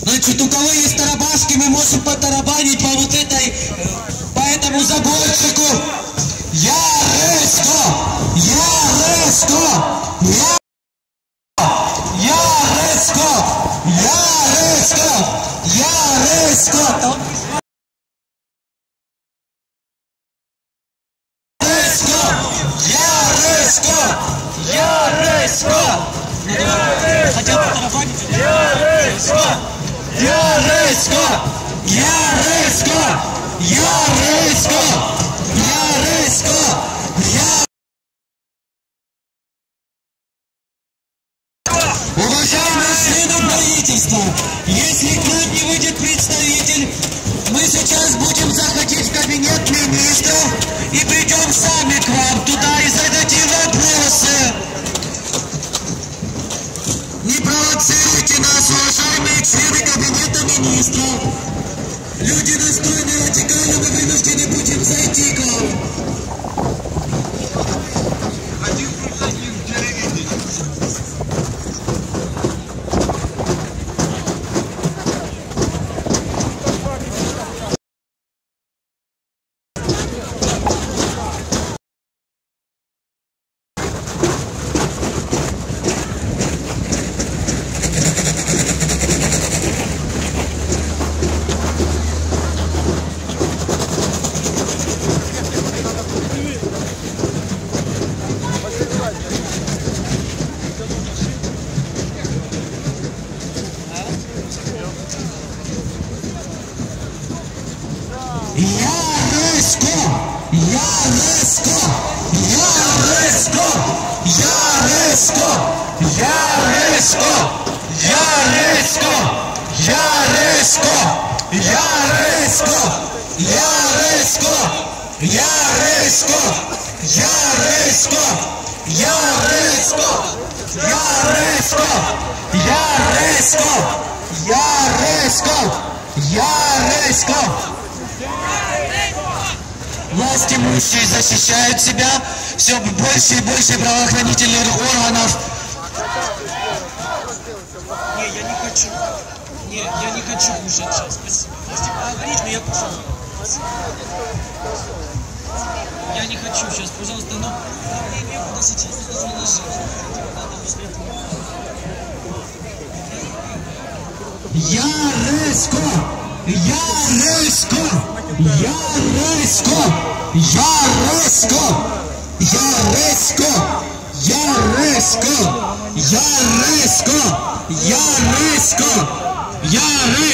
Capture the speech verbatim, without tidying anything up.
Значит, у кого есть тарабашки, мы можем потарабанить по вот этой, по этому заборчику. Я резко, я резко, я, я резко, я резко, я резко. Я резко, я резко, хотел потарабанить. Я резко, я резко, я резко, я резко, я резко, я. Уважаемые члены правительства, если к нам не выйдет представитель, мы сейчас будем заходить в кабинет министров и придем сами к вам туда и зададим вопросы. Не провоцируйте нас, уважаемые члены кабинета министров. Люди настойные, радикально, мы вынуждены будем зайти к вам. Один плюс один телевидение. Я резко, я резко, я резко, я резко, я резко, я резко, я резко, я резко, я резко, я резко, я резко, я резко, я резко, я резко, я резко, я резко. Власть имущие защищают себя, все больше и больше правоохранительных органов. Не, я не хочу. Не, я не хочу кушать сейчас. Спасибо. Если поговорить, но я кушаю. Я не хочу сейчас, пожалуйста, но мне некуда сейчас, нужно ложить. Надо после этого. Я резко, я резко, я резко, я резко, я резко, я резко, я резко, я резко, я резко.